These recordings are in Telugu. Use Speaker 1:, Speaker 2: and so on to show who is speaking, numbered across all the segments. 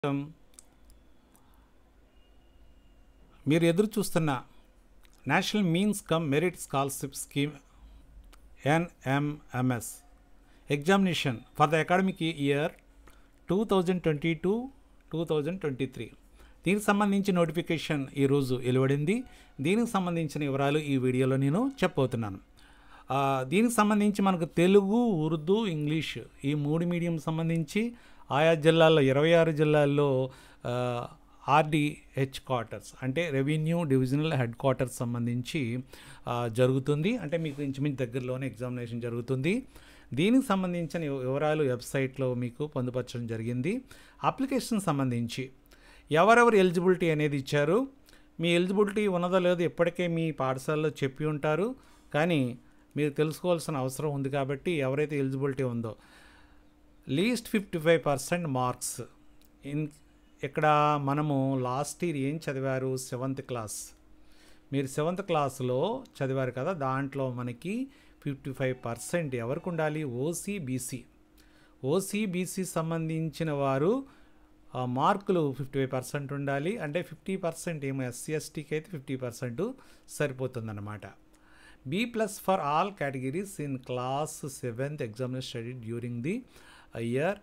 Speaker 1: మీరు ఎదురు చూస్తున్న national means cum merit scholarship scheme NMMS examination for the academic year 2022-2023 దీనికి సంబంధించి నోటిఫికేషన్ ఈరోజు వెలువడింది. దీనికి సంబంధించిన వివరాలు ఈ వీడియోలో నేను చెప్పబోతున్నాను. దీనికి సంబంధించి మనకు తెలుగు, ఉర్దూ, ఇంగ్లీష్ ఈ 3 మీడియం సంబంధించి ఆయా జిల్లాల్లో 26 జిల్లాల్లో RDH క్వార్టర్స్ అంటే రెవెన్యూ డివిజనల్ హెడ్ క్వార్టర్స్ సంబంధించి జరుగుతుంది. అంటే మీకు ఇంచుమించు దగ్గరలోనే ఎగ్జామినేషన్ జరుగుతుంది. దీనికి సంబంధించిన వివరాలు వెబ్సైట్లో మీకు పొందుపరచడం జరిగింది. అప్లికేషన్ సంబంధించి ఎవరెవరు ఎలిజిబిలిటీ అనేది ఇచ్చారు, మీ ఎలిజిబిలిటీ ఉన్నదో లేదో ఇప్పటికే మీ పాఠశాలలో చెప్పి ఉంటారు, కానీ మీరు తెలుసుకోవాల్సిన అవసరం ఉంది. కాబట్టి ఎవరైతే ఎలిజిబిలిటీ ఉందో లీస్ట్ 55% మార్క్స్ ఇక్కడ మనము లాస్ట్ ఇయర్ ఏం చదివారు, 7th క్లాస్, మీరు 7th క్లాస్లో చదివారు కదా, దాంట్లో మనకి 55% ఎవరికి ఉండాలి, ఓసీబీసీ సంబంధించిన వారు మార్కులు 55% ఉండాలి. అంటే 50% ఏమో SC/STకి అయితే 50% సరిపోతుందన్నమాట. B+ for all categories in class 7th examination study during the year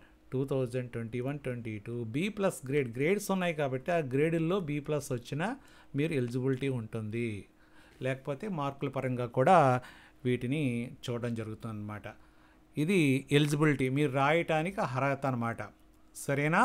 Speaker 1: 2021-22 B+ grades ఉన్నాయి కాబట్టి ఆ గ్రేడుల్లో B+ వచ్చినా మీరు ఎలిజిబిలిటీ ఉంటుంది. లేకపోతే మార్కుల పరంగా కూడా వీటిని చూడడం జరుగుతుంది అన్నమాట. ఇది ఎలిజిబిలిటీ మీరు రాయటానికి అర్హత అన్నమాట. సరేనా?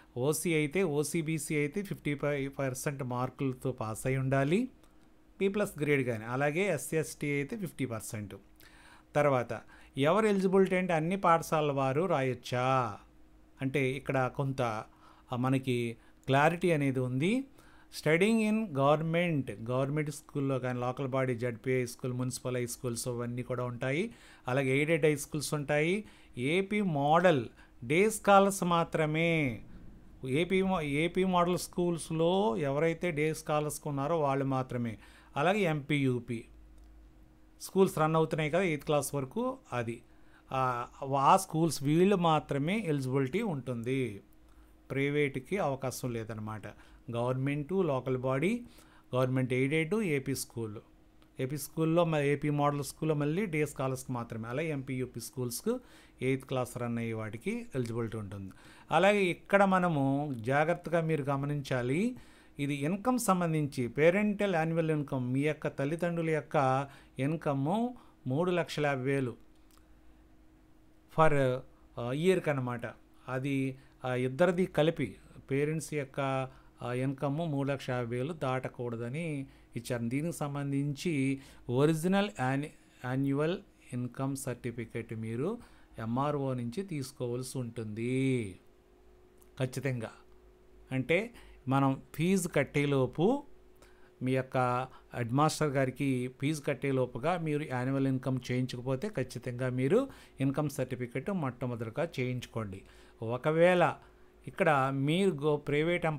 Speaker 1: ఓసీబీసీ అయితే 55% మార్కులతో పాస్ అయి ఉండాలి, B+ గ్రేడ్ కానీ. అలాగే SC/ST అయితే 50%. తర్వాత ఎవరు ఎలిజిబిలిటీ అంటే అన్ని పాఠశాలల వారు రాయొచ్చా అంటే ఇక్కడ కొంత మనకి క్లారిటీ అనేది ఉంది. స్టడీయింగ్ ఇన్ గవర్నమెంట్ స్కూల్లో కానీ, local body ZPI school, municipal high schools అవన్నీ కూడా ఉంటాయి. అలాగే ఎయిడెడ్ హై స్కూల్స్ ఉంటాయి. ఏపీ మోడల్ డే స్కాలర్స్ మాత్రమే. ఏపీ మోడల్ స్కూల్స్లో ఎవరైతే డే స్కాలర్స్ ఉన్నారో వాళ్ళు మాత్రమే. అలాగే ఎంపీయూపీ స్కూల్స్ రన్ అవుతున్నాయి కదా 8th క్లాస్ వరకు, అది ఆ స్కూల్స్ వీళ్ళు మాత్రమే ఎలిజిబిలిటీ ఉంటుంది. ప్రైవేట్కి అవకాశం లేదనమాట. Government, local body, government aided, AP స్కూల్లో ఏపీ మోడల్ స్కూల్లో మళ్ళీ డే స్కాలర్స్కి మాత్రమే. అలాగే ఎంపీయూపీ స్కూల్స్కు 8th క్లాస్ రన్ అయ్యే వాటికి ఎలిజిబిలిటీ ఉంటుంది. అలాగే ఇక్కడ మనము జాగ్రత్తగా మీరు గమనించాలి, ఇది ఇన్కమ్ సంబంధించి పేరెంటల్ యాన్యువల్ ఇన్కమ్, మీ యొక్క తల్లిదండ్రుల యొక్క ఇన్కమ్ 3,50,000 ఫర్ ఇయర్కి అనమాట. అది ఇద్దరిది కలిపి పేరెంట్స్ యొక్క ఇన్కమ్ 3,50,000 దాటకూడదని ఇచ్చారు. దీనికి సంబంధించి ఒరిజినల్ యాన్యువల్ ఇన్కమ్ సర్టిఫికేట్ మీరు MRO నుంచి తీసుకోవాల్సి ఉంటుంది ఖచ్చితంగా. అంటే మనం ఫీజు కట్టేలోపు మీ యొక్క హెడ్ మాస్టర్ గారికి ఫీజు కట్టేలోపుగా మీరు యాన్యువల్ ఇన్కమ్ చేయించకపోతే ఖచ్చితంగా మీరు ఇన్కమ్ సర్టిఫికెట్ మొట్టమొదటిగా చేయించుకోండి. ఒకవేళ ఇక్కడ మీరు ప్రైవేటు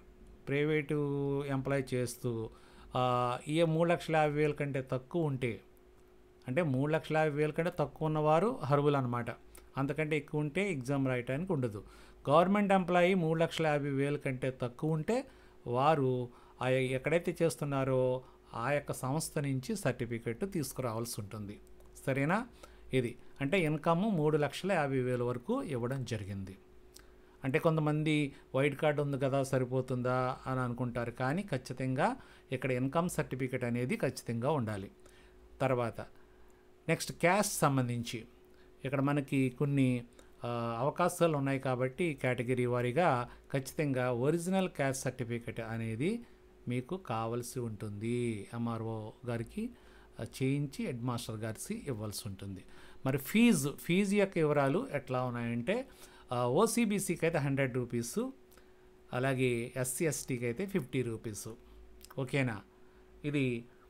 Speaker 1: ఎంప్లాయ్ చేస్తూ ఈ 3,50,000 కంటే తక్కువ ఉంటే, అంటే 3,50,000 కంటే తక్కువ ఉన్నవారు అర్హులు అనమాట. అంతకంటే ఎక్కువ ఉంటే ఎగ్జామ్ రాయడానికి ఉండదు. గవర్నమెంట్ ఎంప్లాయీ 3,50,000 కంటే తక్కువ ఉంటే వారు ఎక్కడైతే చేస్తున్నారో ఆ యొక్క సంస్థ నుంచి సర్టిఫికెట్ తీసుకురావాల్సి ఉంటుంది. సరేనా? ఇది అంటే ఇన్కమ్ 3,50,000 వరకు ఇవ్వడం జరిగింది. అంటే కొంతమంది వైట్ కార్డు ఉంది కదా సరిపోతుందా అని అనుకుంటారు, కానీ ఖచ్చితంగా ఇక్కడ ఇన్కమ్ సర్టిఫికెట్ అనేది ఖచ్చితంగా ఉండాలి. తర్వాత నెక్స్ట్ క్యాస్ట్ సంబంధించి ఇక్కడ మనకి కొన్ని అవకాశాలు ఉన్నాయి కాబట్టి కేటగిరీ వారీగా ఖచ్చితంగా ఒరిజినల్ క్యాస్ట్ సర్టిఫికెట్ అనేది మీకు కావాల్సి ఉంటుంది. MRO గారికి చేయించి హెడ్ మాస్టర్ గారికి ఇవ్వాల్సి ఉంటుంది. మరి ఫీజు యొక్క వివరాలు ఎట్లా ఉన్నాయంటే ఓసీబీసీకి అయితే 100 రూపీసు, అలాగే SC/STకి అయితే 50 రూపీసు. ఓకేనా? ఇది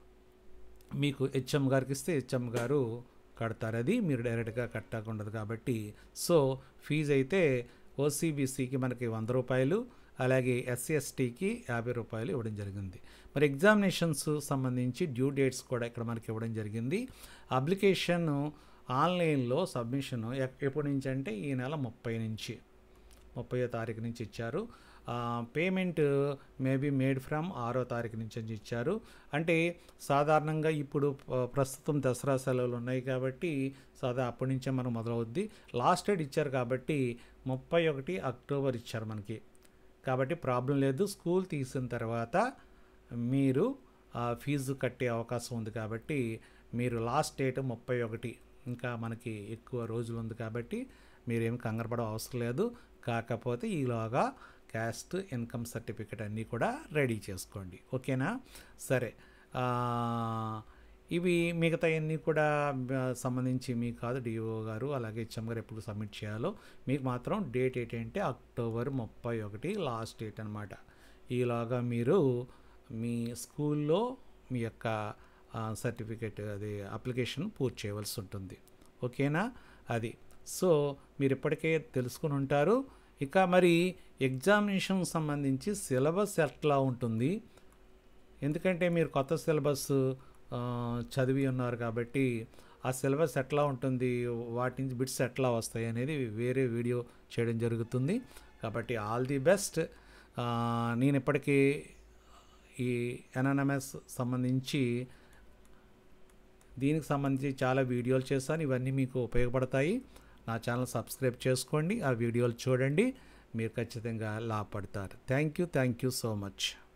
Speaker 1: మీకు HM గారికి ఇస్తే HM గారు కడతారు, అది మీరు డైరెక్ట్గా కట్టకుండదు కాబట్టి. సో ఫీజు అయితే ఓసీబీసీకి మనకి 100 రూపాయలు, అలాగే SC/STకి 50 రూపాయలు ఇవ్వడం జరిగింది. మరి ఎగ్జామినేషన్స్ సంబంధించి డ్యూ డేట్స్ కూడా ఇక్కడ మనకి ఇవ్వడం జరిగింది. అప్లికేషన్ ఆన్లైన్లో సబ్మిషన్ ఎప్పటి నుంచి అంటే ఈ నెల 30వ తారీఖు నుంచి ఇచ్చారు. పేమెంట్ మేబీ మేడ్ ఫ్రమ్ 6వ తారీఖు నుంచి అని ఇచ్చారు. అంటే సాధారణంగా ఇప్పుడు ప్రస్తుతం దసరా సెలవులు ఉన్నాయి కాబట్టి అప్పటి నుంచే మనం మొదలవుద్ది. లాస్ట్ డేట్ ఇచ్చారు కాబట్టి 31 అక్టోబర్ ఇచ్చారు మనకి. కాబట్టి ప్రాబ్లం లేదు. స్కూల్ తీసిన తర్వాత మీరు ఫీజు కట్టే అవకాశం ఉంది కాబట్టి మీరు లాస్ట్ డేట్ 31, ఇంకా మనకి ఎక్కువ రోజులు ఉంది కాబట్టి మీరేమి కంగారు పడే అవసరం లేదు. కాకపోతే ఈలోగా క్యాస్ట్ ఇన్కమ్ సర్టిఫికేట్ అన్నీ కూడా రెడీ చేసుకోండి. ఓకేనా? సరే, ఇవి మిగతా అన్నీ కూడా సంబంధించి మీకు కాదు, డిఓ గారు అలాగే హెచ్ఎం గారు ఎప్పుడు సబ్మిట్ చేయాలో. మీకు మాత్రం డేట్ ఏంటంటే అక్టోబర్ 31 లాస్ట్ డేట్ అనమాట. ఈలోగా మీరు మీ స్కూల్లో మీ యొక్క సర్టిఫికేట్ అది అప్లికేషన్ పూర్తి చేయవలసి ఉంటుంది. ఓకేనా? అది సో మీరు ఇప్పటికే తెలుసుకుని ఉంటారు. ఇక మరి ఎగ్జామినేషన్ సంబంధించి సిలబస్ ఎట్లా ఉంటుంది, ఎందుకంటే మీరు కొత్త సిలబస్ చదివి ఉన్నారు కాబట్టి ఆ సిలబస్ ఎట్లా ఉంటుంది, వాటి నుంచి బిట్స్ ఎట్లా వస్తాయి అనేది వేరే వీడియో చేయడం జరుగుతుంది. కాబట్టి ఆల్ ది బెస్ట్. నేను ఇప్పటికీ ఈ ఎన్ఎంఎస్ సంబంధించి దీనికి సంబంధించి చాలా వీడియోలు చేశాను. ఇవన్నీ మీకు ఉపయోగపడతాయి. నా ఛానల్ సబ్స్క్రైబ్ చేసుకోండి, ఆ వీడియోలు చూడండి, మీరు ఖచ్చితంగా లాభపడతారు. Thank you so much.